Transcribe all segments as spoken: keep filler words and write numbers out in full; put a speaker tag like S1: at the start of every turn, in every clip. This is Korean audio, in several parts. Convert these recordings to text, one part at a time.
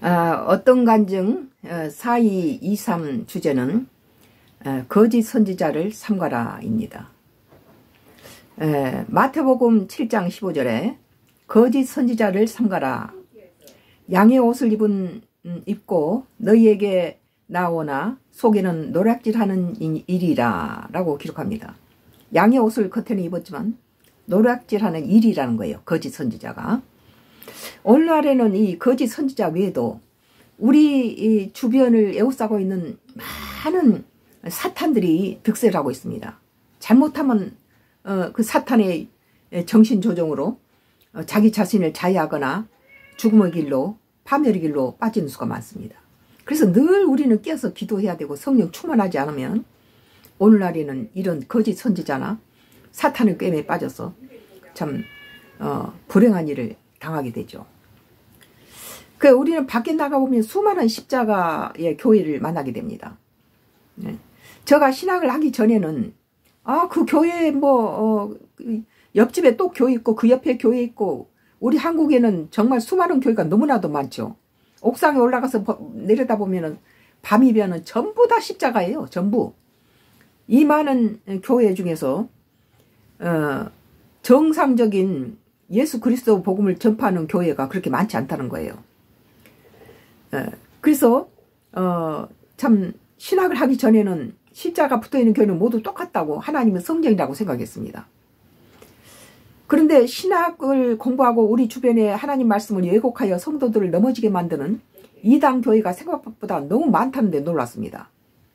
S1: 아, 어떤 간증 사이이삼 주제는 거짓 선지자를 삼가라입니다. 에, 마태복음 칠 장 십오 절에 거짓 선지자를 삼가라. 양의 옷을 입은 입고 너희에게 나오나 속에는 노략질하는 일이라 라고 기록합니다. 양의 옷을 겉에는 입었지만 노략질하는 일이라는 거예요. 거짓 선지자가. 오늘날에는 이 거짓 선지자 외에도 우리 이 주변을 에워싸고 있는 많은 사탄들이 득세를 하고 있습니다. 잘못하면 어, 그 사탄의 정신조종으로 어, 자기 자신을 자해하거나 죽음의 길로 파멸의 길로 빠지는 수가 많습니다. 그래서 늘 우리는 깨어서 기도해야 되고 성령 충만하지 않으면 오늘날에는 이런 거짓 선지자나 사탄의 꿰매에 빠져서 참 어, 불행한 일을 당하게 되죠. 그 우리는 밖에 나가보면 수많은 십자가의 교회를 만나게 됩니다. 네. 제가 신앙을 하기 전에는 아, 그 교회 뭐 어, 옆집에 또 교회 있고 그 옆에 교회 있고 우리 한국에는 정말 수많은 교회가 너무나도 많죠. 옥상에 올라가서 내려다보면 밤이면은 전부 다 십자가예요. 전부. 이 많은 교회 중에서 어, 정상적인 예수 그리스도 복음을 전파하는 교회가 그렇게 많지 않다는 거예요. 어, 그래서 어, 참 신학을 하기 전에는 십자가 붙어있는 교회는 모두 똑같다고 하나님은 성경이라고 생각했습니다. 그런데 신학을 공부하고 우리 주변에 하나님 말씀을 왜곡하여 성도들을 넘어지게 만드는 이단 교회가 생각보다 너무 많다는데 놀랐습니다.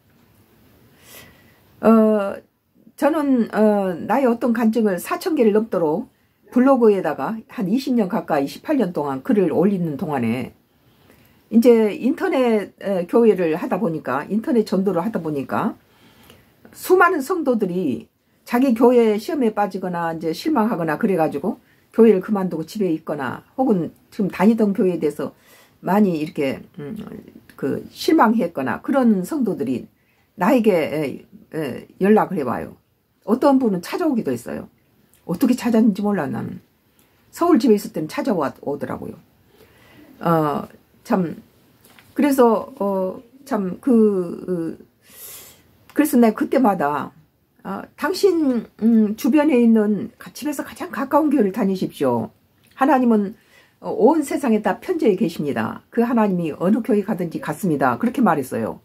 S1: 어, 저는 어, 나의 어떤 간증을 사천 개를 넘도록 블로그에다가 한 이십 년 가까이 십팔 년 동안 글을 올리는 동안에 이제 인터넷 교회를 하다 보니까 인터넷 전도를 하다 보니까 수많은 성도들이 자기 교회 시험에 빠지거나 이제 실망하거나 그래가지고 교회를 그만두고 집에 있거나 혹은 지금 다니던 교회에 대해서 많이 이렇게 음, 그 실망했거나 그런 성도들이 나에게 에, 에, 연락을 해와요. 어떤 분은 찾아오기도 했어요. 어떻게 찾았는지 몰라 나는. 서울 집에 있을 때는 찾아오더라고요. 어, 참 그래서 어, 참 그 어, 그래서 내가 그때마다 어, 당신 음, 주변에 있는 집에서 가장 가까운 교회를 다니십시오. 하나님은 어, 온 세상에 다 편재해 계십니다. 그 하나님이 어느 교회 가든지 같습니다. 그렇게 말했어요.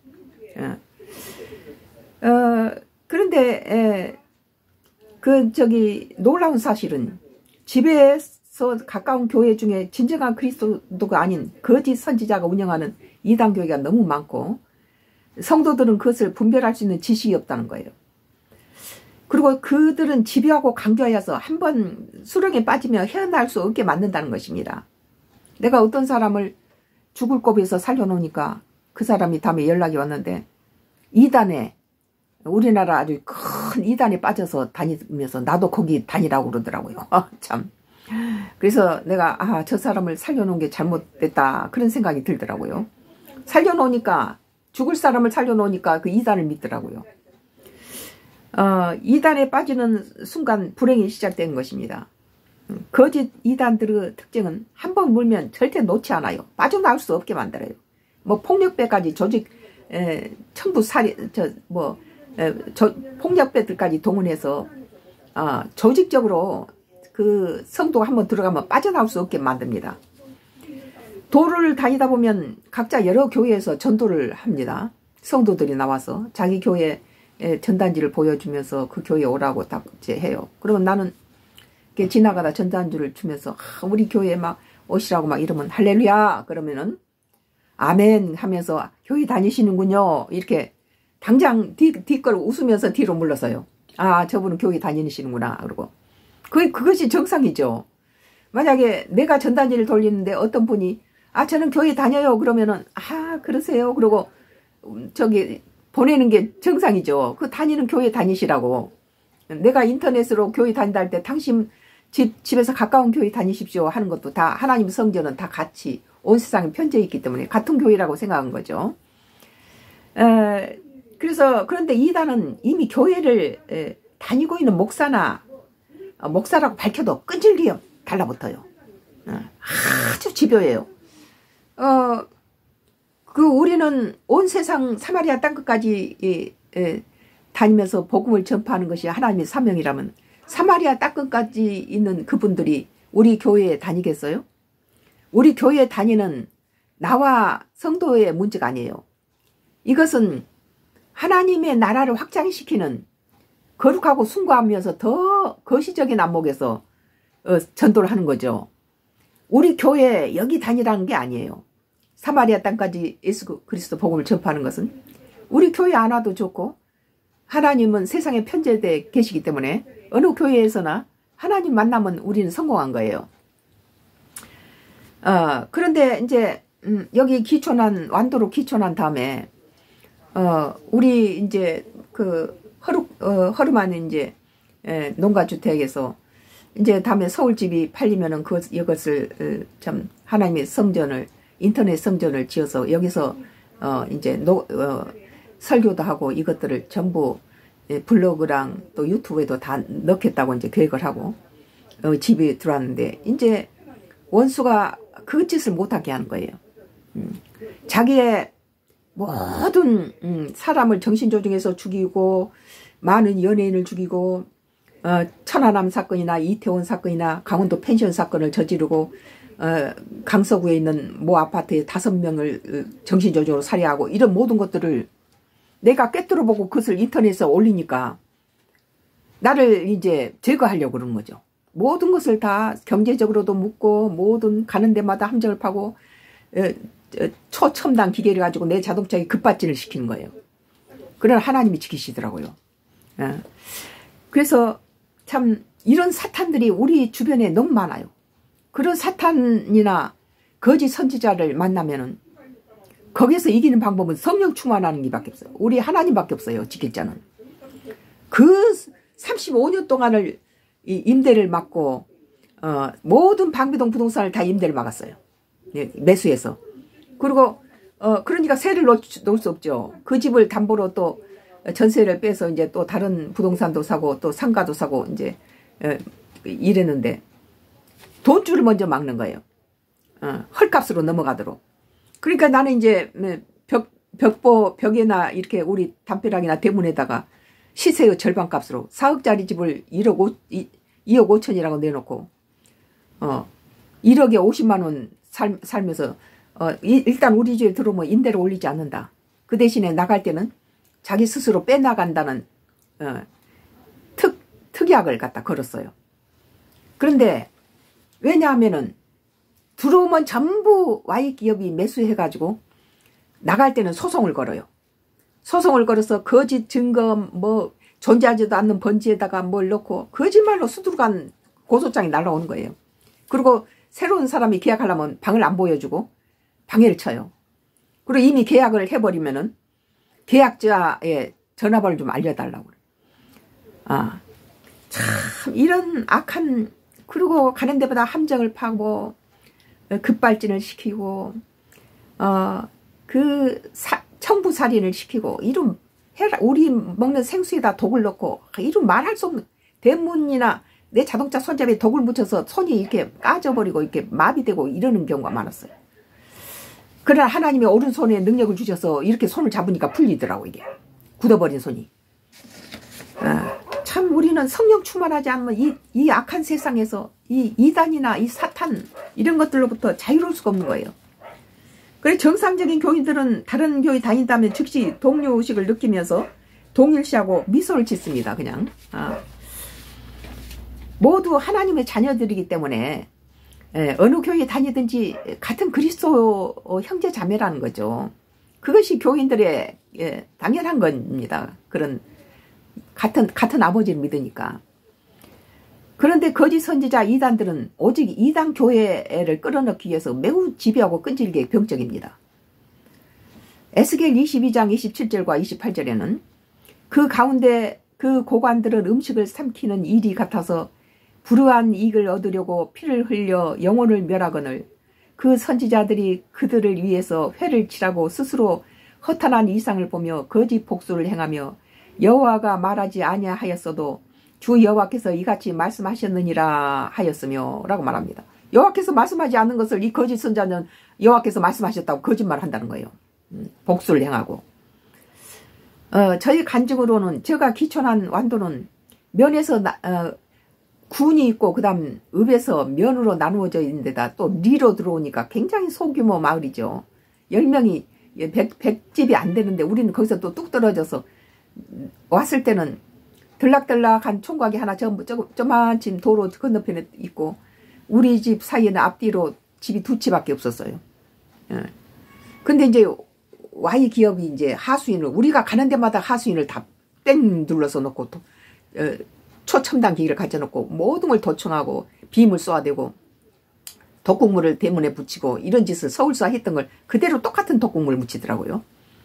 S1: 예. 어, 그런데 에, 그 저기 놀라운 사실은 집에서 가까운 교회 중에 진정한 그리스도가 아닌 거짓 선지자가 운영하는 이단 교회가 너무 많고 성도들은 그것을 분별할 수 있는 지식이 없다는 거예요. 그리고 그들은 집요하고 강조하여서 한번 수렁에 빠지면 헤어날 수 없게 만든다는 것입니다. 내가 어떤 사람을 죽을 고비에서 살려놓으니까 그 사람이 다음에 연락이 왔는데 이단에 우리나라 아주 큰 이단에 빠져서 다니면서 나도 거기 다니라고 그러더라고요. 아, 참. 그래서 내가 아, 저 사람을 살려놓은 게 잘못됐다 그런 생각이 들더라고요. 살려놓으니까 죽을 사람을 살려놓으니까 그 이단을 믿더라고요. 어, 이단에 빠지는 순간 불행이 시작된 것입니다. 거짓 이단들의 특징은 한 번 물면 절대 놓지 않아요. 빠져나올 수 없게 만들어요. 뭐 폭력배까지 조직 에, 청부 살이 저뭐 폭력배들까지 동원해서 어, 조직적으로 그 성도가 한번 들어가면 빠져나올 수 없게 만듭니다. 도를 다니다 보면 각자 여러 교회에서 전도를 합니다. 성도들이 나와서 자기 교회 전단지를 보여주면서 그 교회에 오라고 다 이제 해요. 그러면 나는 지나가다 전단지를 주면서 아, 우리 교회에 막 오시라고 막 이러면 할렐루야 그러면은 아멘 하면서 교회 다니시는군요. 이렇게 당장 뒤, 뒤걸 웃으면서 뒤로 물러서요. 아, 저분은 교회 다니시는구나. 그러고. 그, 그것이 정상이죠. 만약에 내가 전단지를 돌리는데 어떤 분이, 아, 저는 교회 다녀요. 그러면은, 아, 그러세요. 그러고, 저기, 보내는 게 정상이죠. 그 다니는 교회 다니시라고. 내가 인터넷으로 교회 다닌다 할 때 당신 집, 집에서 가까운 교회 다니십시오 하는 것도 다 하나님 성전은 다 같이 온 세상에 편재해 있기 때문에 같은 교회라고 생각한 거죠. 에, 그래서 그런데 이단은 이미 교회를 에, 다니고 있는 목사나 어, 목사라고 밝혀도 끈질기요 달라붙어요. 어, 아주 집요해요. 어, 그 우리는 온 세상 사마리아 땅끝까지 예, 예, 다니면서 복음을 전파하는 것이 하나님의 사명이라면 사마리아 땅끝까지 있는 그분들이 우리 교회에 다니겠어요? 우리 교회에 다니는 나와 성도의 문제가 아니에요. 이것은 하나님의 나라를 확장시키는 거룩하고 숭고하면서 더 거시적인 안목에서 어, 전도를 하는 거죠. 우리 교회 여기 다니라는 게 아니에요. 사마리아 땅까지 예수 그리스도 복음을 전파하는 것은 우리 교회 안 와도 좋고 하나님은 세상에 편재되어 계시기 때문에 어느 교회에서나 하나님 만나면 우리는 성공한 거예요. 어, 그런데 이제 음, 여기 기초난 완도로 기초난 다음에 어, 우리 이제 그 허르 어, 허름한 이제 에, 농가주택에서 이제 다음에 서울집이 팔리면은 그 이것을 어, 참 하나님의 성전을 인터넷 성전을 지어서 여기서 어 이제 노, 어, 설교도 하고 이것들을 전부 블로그랑 또 유튜브에도 다 넣겠다고 이제 계획을 하고 어, 집에 들어왔는데 이제 원수가 그 짓을 못하게 하는 거예요. 음, 자기의 모든 음, 사람을 정신조종해서 죽이고 많은 연예인을 죽이고 어, 천안함 사건이나 이태원 사건이나 강원도 펜션 사건을 저지르고 어, 강서구에 있는 모 아파트에 다섯 명을 정신조종으로 살해하고 이런 모든 것들을 내가 꿰뚫어보고 그것을 인터넷에 올리니까 나를 이제 제거하려고 그러는 거죠. 모든 것을 다 경제적으로도 묻고 모든 가는 데마다 함정을 파고 어, 초첨단 기계를 가지고 내 자동차에 급발진을 시키는 거예요. 그러나 하나님이 지키시더라고요. 어. 그래서 참 이런 사탄들이 우리 주변에 너무 많아요. 그런 사탄이나 거짓 선지자를 만나면은 거기서 이기는 방법은 성령 충만하는 게밖에 없어요. 우리 하나님밖에 없어요. 지킬 자는. 그 삼십오 년 동안을 이 임대를 막고 어, 모든 방비동 부동산을 다 임대를 막았어요. 예, 매수해서. 그리고 어, 그러니까 세를 놓을, 놓을 수 없죠. 그 집을 담보로 또 전세를 빼서 이제 또 다른 부동산도 사고 또 상가도 사고 이제 어, 이랬는데 돈줄을 먼저 막는 거예요. 어, 헐값으로 넘어가도록. 그러니까 나는 이제 벽, 벽보, 벽에나 이렇게 우리 담벼락이나 대문에다가 시세의 절반값으로 사억짜리 집을 일억 오, 이억 오천이라고 내놓고 어, 일억에 오십만 원 살, 살면서 어, 이, 일단 우리 집에 들어오면 임대를 올리지 않는다. 그 대신에 나갈 때는 자기 스스로 빼나간다는 어, 특, 특약을 갖다 걸었어요. 그런데 왜냐하면은 들어오면 전부 와이 기업이 매수해가지고 나갈 때는 소송을 걸어요. 소송을 걸어서 거짓 증거 뭐 존재하지도 않는 번지에다가 뭘 넣고 거짓말로 수두룩한 고소장이 날라오는 거예요. 그리고 새로운 사람이 계약하려면 방을 안 보여주고 방해를 쳐요. 그리고 이미 계약을 해버리면은 계약자의 전화번호를 좀 알려달라고 그래요. 아, 참 이런 악한 그리고 가는 데마다 함정을 파고 급발진을 시키고 어, 그 사, 청부살인을 시키고 이런 해라, 우리 먹는 생수에다 독을 넣고 이런 말할 수 없는 대문이나 내 자동차 손잡이에 독을 묻혀서 손이 이렇게 까져버리고 이렇게 마비되고 이러는 경우가 많았어요. 그러나 하나님의 오른손에 능력을 주셔서 이렇게 손을 잡으니까 풀리더라고 이게 굳어버린 손이. 아, 참 우리는 성령 충만하지 않으면 이, 이 악한 세상에서 이 이단이나 이 사탄 이런 것들로부터 자유로울 수가 없는 거예요. 그래 정상적인 교인들은 다른 교회 다닌다면 즉시 동료의식을 느끼면서 동일시하고 미소를 짓습니다. 그냥 아. 모두 하나님의 자녀들이기 때문에 예, 어느 교회 다니든지 같은 그리스도 형제 자매라는 거죠. 그것이 교인들의 예, 당연한 겁니다. 그런 같은 같은 아버지를 믿으니까. 그런데 거짓 선지자 이단들은 오직 이단 교회를 끌어넣기 위해서 매우 집요하고 끈질기게 병적입니다. 에스겔 이십이 장 이십칠 절과 이십팔 절에는 그 가운데 그 고관들은 음식을 삼키는 일이 같아서 불우한 이익을 얻으려고 피를 흘려 영혼을 멸하거늘 그 선지자들이 그들을 위해서 회를 치라고 스스로 허탄한 이상을 보며 거짓 복수를 행하며 여호와가 말하지 아니하였어도 주 여호와께서 이같이 말씀하셨느니라 하였으며 라고 말합니다. 여호와께서 말씀하지 않는 것을 이 거짓 선자는 여호와께서 말씀하셨다고 거짓말한다는 거예요. 복수를 행하고. 어, 저희 간증으로는 제가 기촌한 완도는 면에서 나, 어, 군이 있고 그 다음 읍에서 면으로 나누어져 있는 데다 또 리로 들어오니까 굉장히 소규모 마을이죠. 열 명이 백, 백 집이 안 되는데 우리는 거기서 또 뚝 떨어져서 왔을 때는 들락들락한 총각이 하나 전부 저만침 도로 건너편에 있고 우리 집 사이에는 앞뒤로 집이 두 채밖에 없었어요. 예. 근데 이제 와이 기업이 이제 하수인을 우리가 가는 데마다 하수인을 다 땡 눌러서 놓고 또 어, 초첨단 기기를 가져놓고 모든 걸 도청하고 빔을 쏘아대고 독국물을 대문에 붙이고 이런 짓을 서울서 했던 걸 그대로 똑같은 독국물을 묻히더라고요.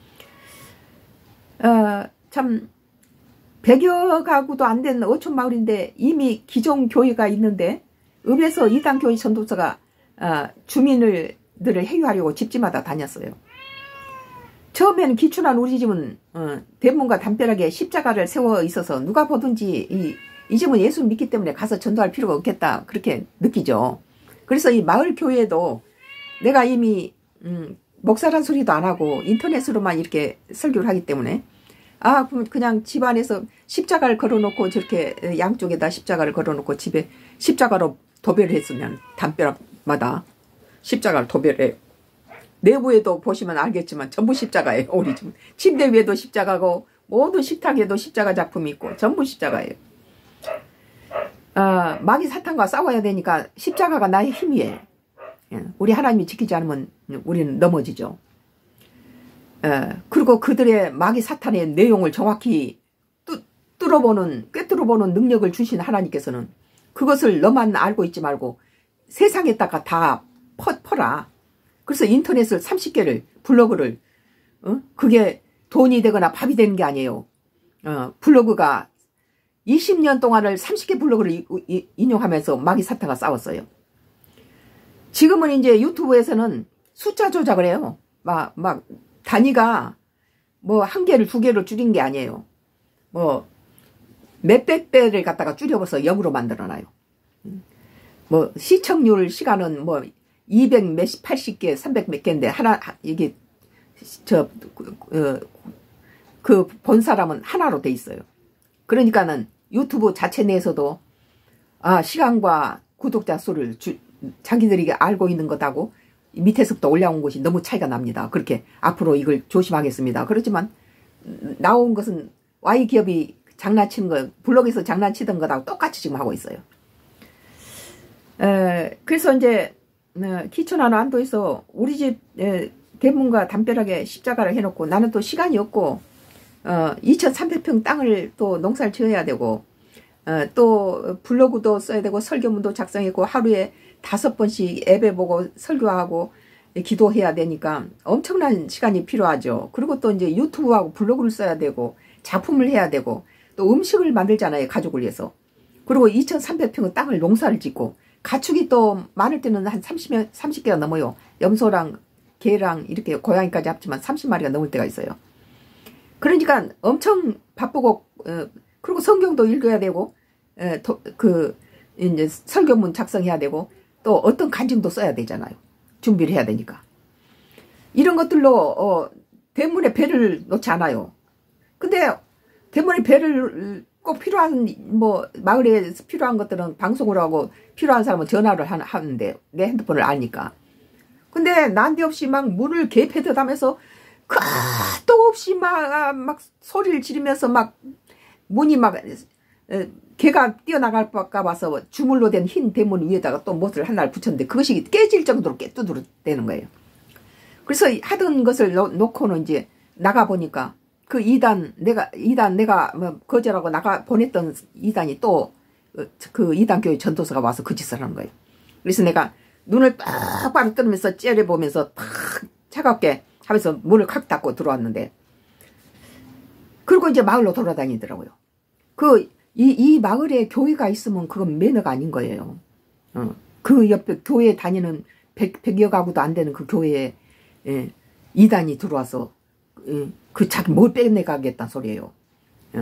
S1: 어, 참 백여 가구도 안 되는 어촌 마을인데 이미 기존 교회가 있는데 읍에서 이단 교회 전도사가 어, 주민을 들을 회유하려고 집집마다 다녔어요. 처음에는 기춘한 우리 집은 어, 대문과 담벼락에 십자가를 세워 있어서 누가 보든지 이, 이 집은 예수 믿기 때문에 가서 전도할 필요가 없겠다 그렇게 느끼죠. 그래서 이 마을 교회도 내가 이미 음, 목사란 소리도 안 하고 인터넷으로만 이렇게 설교를 하기 때문에 아 그럼 그냥 집안에서 십자가를 걸어놓고 저렇게 양쪽에다 십자가를 걸어놓고 집에 십자가로 도배를 했으면 담벼락마다 십자가를 도배를 해요. 내부에도 보시면 알겠지만 전부 십자가예요. 우리 집 침대 위에도 십자가고 모든 식탁에도 십자가 작품이 있고 전부 십자가예요. 어, 마귀 사탄과 싸워야 되니까 십자가가 나의 힘이에요. 우리 하나님이 지키지 않으면 우리는 넘어지죠. 어, 그리고 그들의 마귀 사탄의 내용을 정확히 뚜, 뚫어보는 꿰뚫어보는 능력을 주신 하나님께서는 그것을 너만 알고 있지 말고 세상에다가 다 퍼, 퍼라. 그래서 인터넷을 삼십 개를 블로그를 어? 그게 돈이 되거나 밥이 되는 게 아니에요. 어, 블로그가 이십 년 동안을 삼십 개 블로그를 이, 이, 인용하면서 마귀 사탄과 싸웠어요. 지금은 이제 유튜브에서는 숫자 조작을 해요. 막, 막 단위가 뭐 한 개를 두 개로 줄인 게 아니에요. 뭐 몇백 배를 갖다가 줄여서 영으로 만들어놔요. 뭐 시청률 시간은 뭐 이백 몇십 팔십 개 삼백 몇 개인데 하나 이게 저 그 본 사람은 하나로 돼 있어요. 그러니까는 유튜브 자체 내에서도 아 시간과 구독자 수를 주, 자기들이 알고 있는 것하고 밑에서부터 올라온 것이 너무 차이가 납니다. 그렇게 앞으로 이걸 조심하겠습니다. 그렇지만 나온 것은 와이 기업이 장난치는 거 블로그에서 장난치던 것하고 똑같이 지금 하고 있어요. 에, 그래서 이제 기천하는 안도에서 우리 집 에, 대문과 담벼락에 십자가를 해놓고 나는 또 시간이 없고 어, 이천삼백 평 땅을 또 농사를 지어야 되고 어, 또 블로그도 써야 되고 설교문도 작성했고 하루에 다섯 번씩 앱에 보고 설교하고 기도해야 되니까 엄청난 시간이 필요하죠. 그리고 또 이제 유튜브하고 블로그를 써야 되고 작품을 해야 되고 또 음식을 만들잖아요. 가족을 위해서. 그리고 이천삼백 평의 땅을 농사를 짓고 가축이 또 많을 때는 한 삼십, 삼십 개가 넘어요. 염소랑 개랑 이렇게 고양이까지 합치면 삼십 마리가 넘을 때가 있어요. 그러니까 엄청 바쁘고 어, 그리고 성경도 읽어야 되고 에, 도, 그 이제 설교문 작성해야 되고 또 어떤 간증도 써야 되잖아요. 준비를 해야 되니까. 이런 것들로 어, 대문에 배를 놓지 않아요. 근데 대문에 배를 꼭 필요한 뭐 마을에 필요한 것들은 방송으로 하고 필요한 사람은 전화를 하는데 내 핸드폰을 아니까. 근데 난데없이 막 문을 개패듯하면서 끝도 없이 막, 막 소리를 지르면서 막 문이 막 개가 뛰어나갈까 봐서 주물로 된 흰 대문 위에다가 또 못을 하나를 붙였는데 그것이 깨질 정도로 깨뚜드러 되는 거예요. 그래서 하던 것을 놓고는 이제 나가보니까 그 이단 내가 이단 내가 뭐 거절하고 나가 보냈던 이단이 또 그 이단 교회 전도사가 와서 그 짓을 하는 거예요. 그래서 내가 눈을 똑바로 뜨면서 째려보면서 탁 차갑게 하면서 문을 칵 닫고 들어왔는데 그리고 이제 마을로 돌아다니더라고요. 그 이 이 마을에 교회가 있으면 그건 매너가 아닌 거예요. 어. 그 옆에 교회 다니는 백, 백여 가구도 안 되는 그 교회에 예, 이단이 들어와서 예, 그 자기 뭘 빼내가겠다는 소리예요. 예.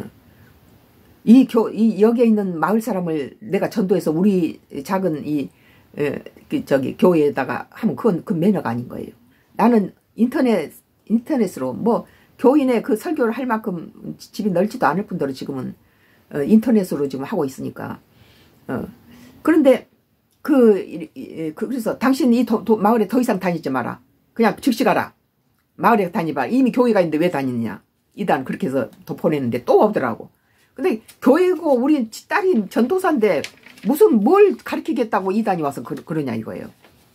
S1: 이 교, 이 여기에 있는 마을 사람을 내가 전도해서 우리 작은 이 예, 그 저기 교회에다가 하면 그건 그 매너가 아닌 거예요. 나는 인터넷 인터넷으로 뭐 교인의 그 설교를 할 만큼 집이 넓지도 않을 뿐더러 지금은 어, 인터넷으로 지금 하고 있으니까. 어. 그런데 그, 그 그래서 당신 이 도, 도, 마을에 더 이상 다니지 마라. 그냥 즉시 가라. 마을에 다니봐. 이미 교회가 있는데 왜 다니느냐. 이단 그렇게 해서 더 보내는데 또 오더라고. 근데 교회고 우리 딸이 전도사인데 무슨 뭘 가르치겠다고 이단이 와서 그, 그러냐 이거예요.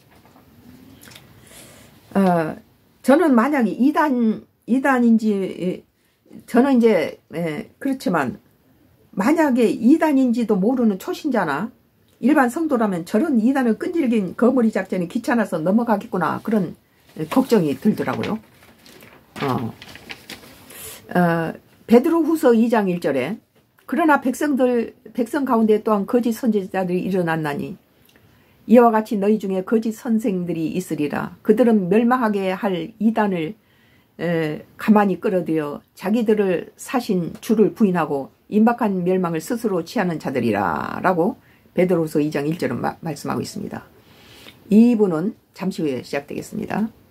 S1: 어, 저는 만약에 이단, 이단인지, 저는 이제, 예, 그렇지만, 만약에 이단인지도 모르는 초신자나, 일반 성도라면 저런 이단을 끈질긴 거머리 작전이 귀찮아서 넘어가겠구나, 그런 걱정이 들더라고요. 어, 어, 베드로 후서 이 장 일 절에, 그러나 백성들, 백성 가운데 또한 거짓 선지자들이 일어났나니, 이와 같이 너희 중에 거짓 선생들이 있으리라. 그들은 멸망하게 할 이단을 에, 가만히 끌어들여 자기들을 사신 주를 부인하고 임박한 멸망을 스스로 취하는 자들이라 라고 베드로후서 이 장 일 절은 마, 말씀하고 있습니다. 이 부는 잠시 후에 시작되겠습니다.